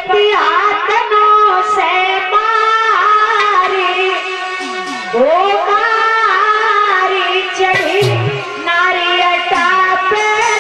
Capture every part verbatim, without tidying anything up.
पति हाथनों से मारी, वो मारी चढ़ी नारी अटा पे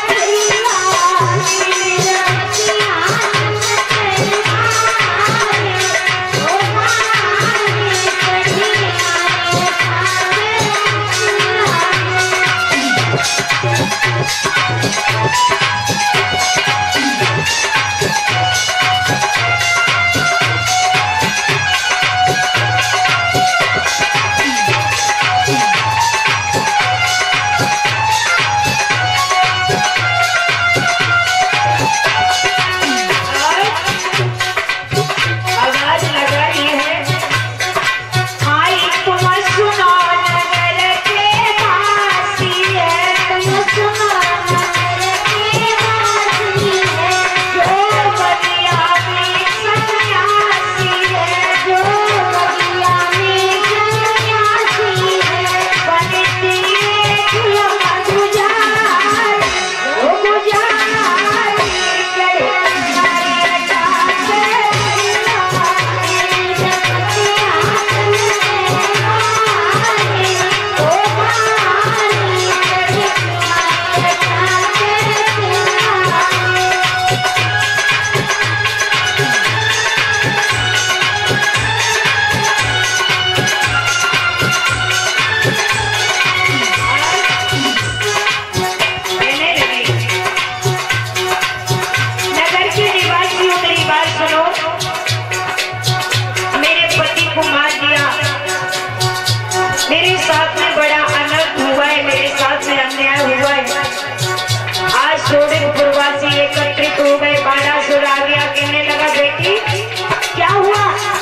मेरे साथ में बड़ा अनर्थ हुआ है, मेरे साथ में अन्याय हुआ है। आज थोड़े पूर्वासी एकत्रित हो गए, बाणासुर आ गया, कहने लगा बेटी क्या हुआ?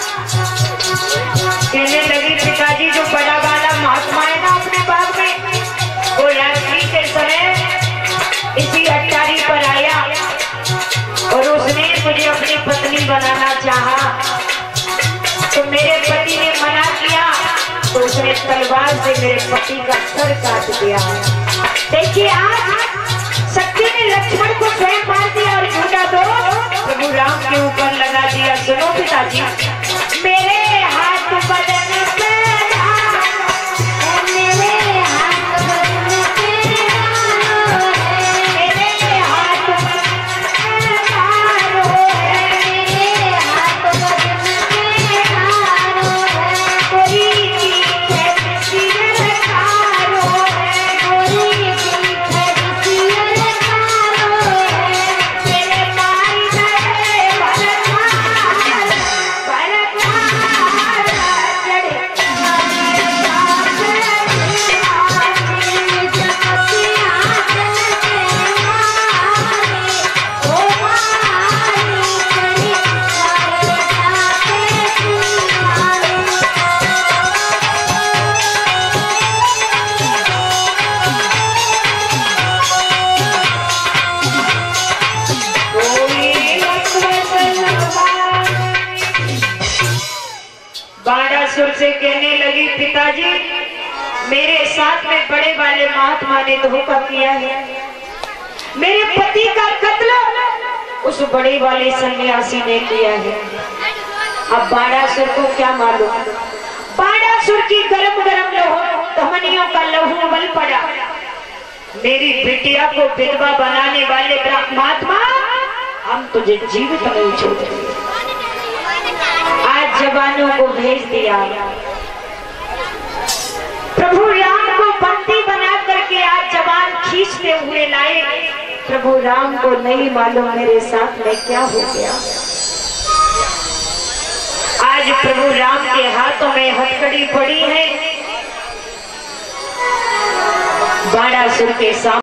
कहने लगी पिताजी जो बड़ा वाला महात्मा है ना अपने बाप में, वो रात्रि के समय इसी अट्टारी पर आया और उसने मुझे अपनी पत्नी बनाना चाहा, तो मेरे पति ने मना किया तो उसने तलवार से मेरे पति का सर काट दिया। देखिए आज शक्ति ने लक्ष्मण को स्वयं मार दिया और झूठा दो प्रभु राम के ऊपर लगा दिया। सुनो पिताजी, मेरे हाथ बदन पे मेरे हाथ बदन पे मेरे हाथ बदन मारो है, मेरे हाथ बदन पे मारो है, कोई बाणासुर से कहने लगी पिताजी मेरे साथ में बड़े वाले महात्मा ने धोखा किया है, मेरे पति का कत्ल उस बड़े वाले सन्यासी ने किया है। अब बाणासुर को क्या मालूम, बाणासुर की गरम गरम लहू धमनियों का लहू बल पड़ा। मेरी बिटिया को विधवा बनाने वाले महात्मा हम तुझे जीवित नहीं छोड़ते। आज जवानों को भेज दिया, प्रभु राम को बंदी बना करके आज जवान खींचते हुए लाए। प्रभु राम को नहीं मालूम मेरे साथ में क्या हो गया। आज प्रभु राम के हाथों में हथकड़ी पड़ी है, बाणासुर के सामने